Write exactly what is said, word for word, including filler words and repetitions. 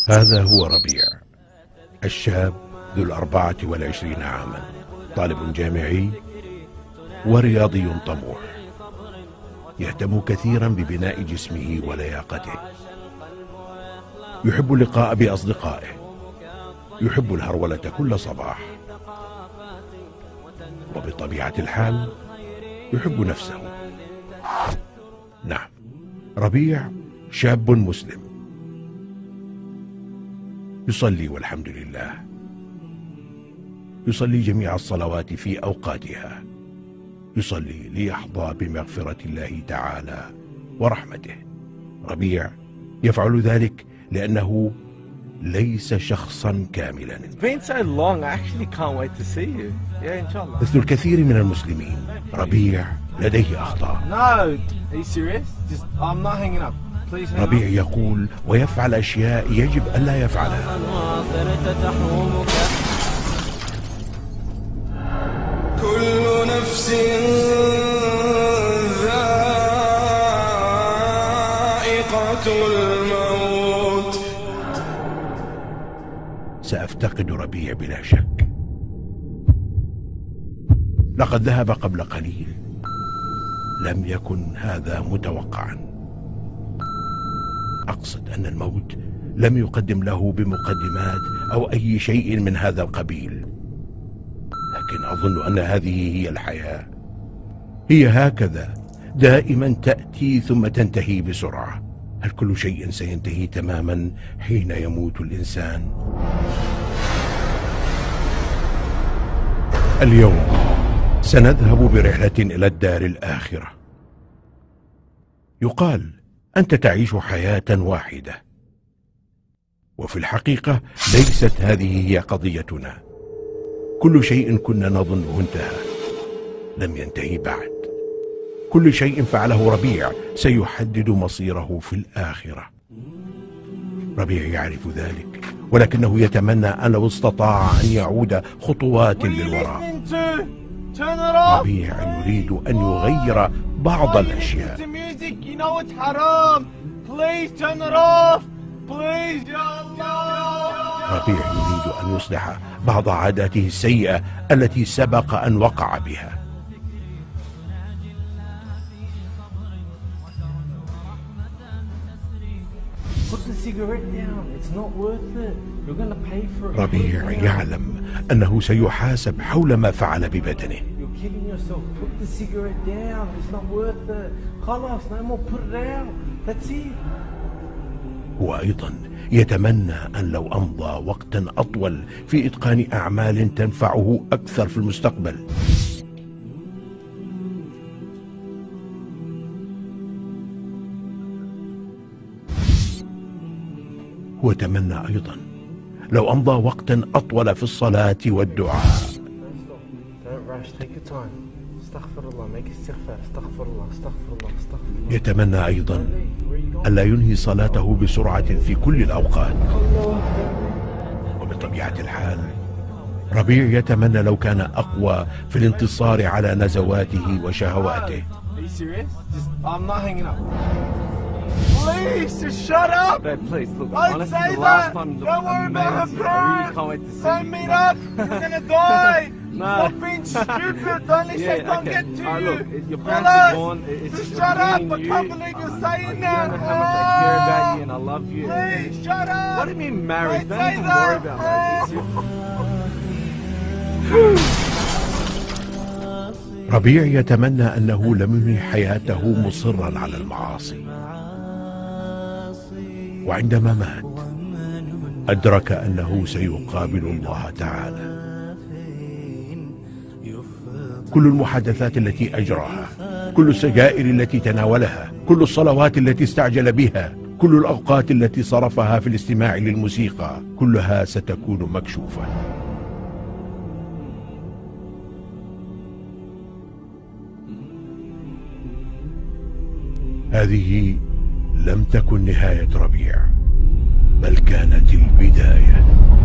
هذا هو ربيع، الشاب ذو الأربعة والعشرين عاما، طالب جامعي ورياضي طموح، يهتم كثيرا ببناء جسمه ولياقته، يحب اللقاء بأصدقائه، يحب الهرولة كل صباح، وبطبيعة الحال يحب نفسه. نعم، ربيع شاب مسلم يصلي والحمد لله، يصلي جميع الصلوات في أوقاتها، يصلي ليحظى بمغفرة الله تعالى ورحمته. ربيع يفعل ذلك لأنه ليس شخصا كاملا. مثل الكثير من المسلمين، ربيع لديه أخطاء. ربيع يقول ويفعل أشياء يجب ألا يفعلها. كل نفس ذائقة الموت. سأفتقد ربيع بلا شك. لقد ذهب قبل قليل، لم يكن هذا متوقعا. أقصد أن الموت لم يقدم له بمقدمات أو أي شيء من هذا القبيل، لكن أظن أن هذه هي الحياة. هي هكذا دائما تأتي ثم تنتهي بسرعة. هل كل شيء سينتهي تماما حين يموت الإنسان؟ اليوم سنذهب برحلة إلى الدار الآخرة. يقال أنت تعيش حياة واحدة، وفي الحقيقة ليست هذه هي قضيتنا. كل شيء كنا نظنه انتهى لم ينتهي بعد. كل شيء فعله ربيع سيحدد مصيره في الآخرة. ربيع يعرف ذلك، ولكنه يتمنى أن لو استطاع أن يعود خطوات للوراء. ربيع يريد أن يغير بعض الأشياء. ربيع يريد أن يصلح بعض عاداته السيئة التي سبق أن وقع بها. ربيع يعلم أنه سيحاسب حول ما فعل ببدنه. هو أيضا يتمنى أن لو أمضى وقتا أطول في إتقان أعمال تنفعه أكثر في المستقبل. هو يتمنى أيضا لو أمضى وقتا أطول في الصلاة والدعاء. يتمنى أيضا ألا ينهي صلاته بسرعة في كل الأوقات. وبطبيعة الحال ربيع يتمنى لو كان أقوى في الانتصار على نزواته وشهواته. Please, just shut up! Babe, please, look, I'd honestly, say the that! last one was Don't worry about her amazing. I really can't wait to see Don't you meet come up! You're gonna die! No. Stop being stupid! Don't let Yeah, Satan okay. get to Alright, you! look, it- your parents Relax. are born, it- it's Just just shut me up! and I you. can't believe you're saying You that! don't know how much I care about you and I love you. Please, shut up! What do you mean married? I'd Don't say even that. worry about marriage. ربيع يتمنى أنه لم ينهي حياته مصرا على المعاصي. وعندما مات أدرك أنه سيقابل الله تعالى. كل المحادثات التي أجراها، كل السجائر التي تناولها، كل الصلوات التي استعجل بها، كل الأوقات التي صرفها في الاستماع للموسيقى، كلها ستكون مكشوفة. هذه لم تكن نهاية ربيع، بل كانت البداية.